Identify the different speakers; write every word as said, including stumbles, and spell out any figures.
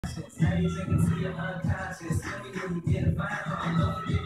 Speaker 1: Now you take it to your unconscious. Let me know you get a vibe. I'm